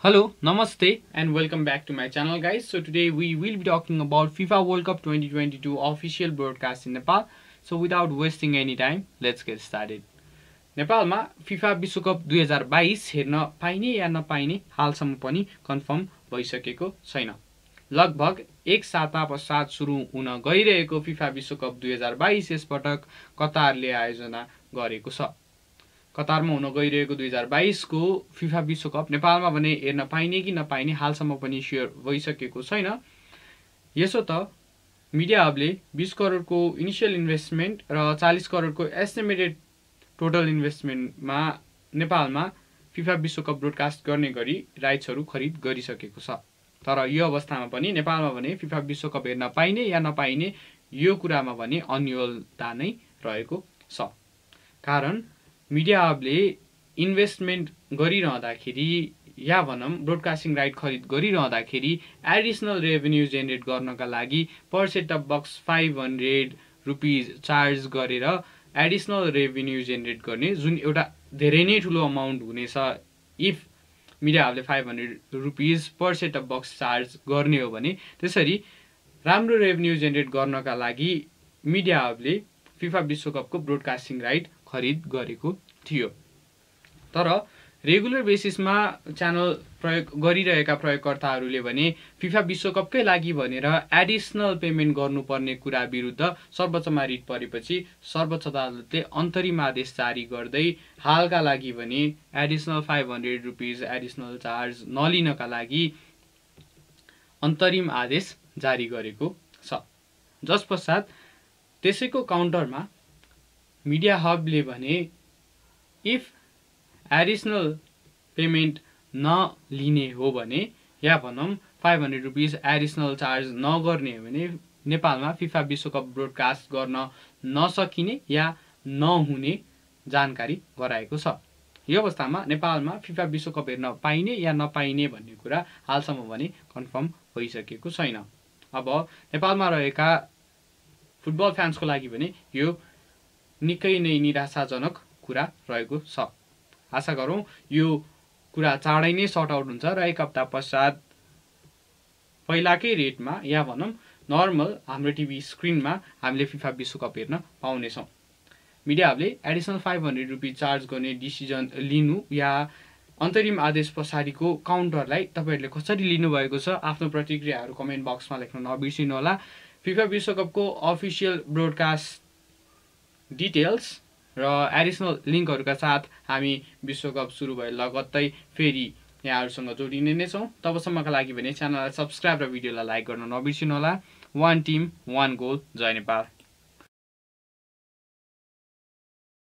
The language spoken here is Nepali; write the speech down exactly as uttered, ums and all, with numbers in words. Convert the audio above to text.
Hello, Namaste and welcome back to my channel guys. So today we will be talking about FIFA World Cup twenty twenty-two official broadcast in Nepal. So without wasting any time, let's get started. नेपालमा FIFA विश्वकप दुई हजार बाइस हेर्न पाइने या नपाइने हालसम्म पनि कन्फर्म भइसकेको छैन। लगभग एक साता पश्चात सुरु हुन गइरहेको FIFA विश्वकप दुई हजार बाइस यसपटक कतारले आयोजना गरेको छ। कतारमा हुन गइरहेको दुई हजार बाइस को फिफा विश्वकप नेपालमा भने हेर्न पाइने कि नपाइने हालसम्म पनि स्योर भइसकेको छैन। यसो त मिडिया हबले बीस करोडको इनिशियल इन्भेस्टमेन्ट र चालीस करोडको एस्टिमेटेड टोटल इन्भेस्टमेन्टमा नेपालमा फिफा विश्वकप ब्रोडकास्ट गर्ने गरी राइट्सहरू खरिद गरिसकेको छ। तर यो अवस्थामा पनि नेपालमा भने फिफा विश्वकप हेर्न पाइने या नपाइने यो कुरामा भने अन्योलता नै रहेको छ। कारण मिडिया हबले इन्भेस्टमेन्ट गरिरहँदाखेरि या भनौँ ब्रोडकास्टिङ राइट खरिद गरिरहँदाखेरि एडिसनल रेभेन्यू जेनेरेट गर्नका लागि per set of box five hundred rupees charge गरेर एडिसनल रेभेन्यू जेनेरेट गर्ने जुन एउटा धेरै नै ठुलो अमाउन्ट हुनेछ। इफ मिडिया हबले five hundred rupees per set of box charge गर्ने हो भने त्यसरी राम्रो रेभेन्यू जेनेरेट गर्नका लागि मिडिया हबले फिफा विश्वकपको ब्रोडकास्टिङ राइट खरिद गरेको थियो। तर रेगुलर बेसिसमा च्यानल प्रयोग गरिरहेका प्रयोगकर्ताहरूले भने फिफा विश्वकपकै लागि भनेर एडिसनल पेमेन्ट गर्नुपर्ने कुरा विरुद्ध सर्वोच्चमा रिट परेपछि सर्वोच्च अदालतले अन्तरिम आदेश जारी गर्दै हालका लागि भने additional five hundred rupees additional charge नलिनका लागि अन्तरिम आदेश जारी गरेको छ। जस पश्चात त्यसैको काउन्टरमा मिडिया हबले भने इफ एडिसनल पेमेन्ट नलिने हो भने या भनौँ five hundred rupees additional charge नगर्ने हो भने नेपालमा फिफा विश्वकप ब्रोडकास्ट गर्न नसकिने या नहुने जानकारी गराएको छ। यो अवस्थामा नेपालमा फिफा विश्वकप हेर्न पाइने या नपाइने भन्ने कुरा हालसम्म भने कन्फर्म भइसकेको छैन। अब नेपालमा रहेका फुटबल फ्यान्सको लागि भने यो निकै नै निराशाजनक कुरा रहेको छ। आशा गरौँ यो कुरा चाँडै नै सर्ट आउट हुन्छ र एक हप्ता पश्चात पहिलाकै रेटमा या भनौँ नर्मल हाम्रो टिभी स्क्रिनमा हामीले फिफा विश्वकप हेर्न पाउनेछौँ। मिडिया हबले additional five hundred rupees charge गर्ने डिसिजन लिनु या अन्तरिम आदेश पछाडिको काउन्टरलाई तपाईँहरूले कसरी लिनुभएको छ आफ्नो प्रतिक्रियाहरू कमेन्ट बक्समा लेख्न नबिर्सिनु होला। फिफा विश्वकपको अफिसियल ब्रोडकास्ट डिटेल्स र एडिसनल लिङ्कहरूका साथ हामी विश्वकप सुरु भए लगत्तै फेरि यहाँहरूसँग जोडिने नै छौँ। तबसम्मका लागि भने च्यानललाई सब्सक्राइब र भिडियोलाई लाइक गर्न नबिर्सिनु होला। वान टिम वान गोल, जय नेपाल।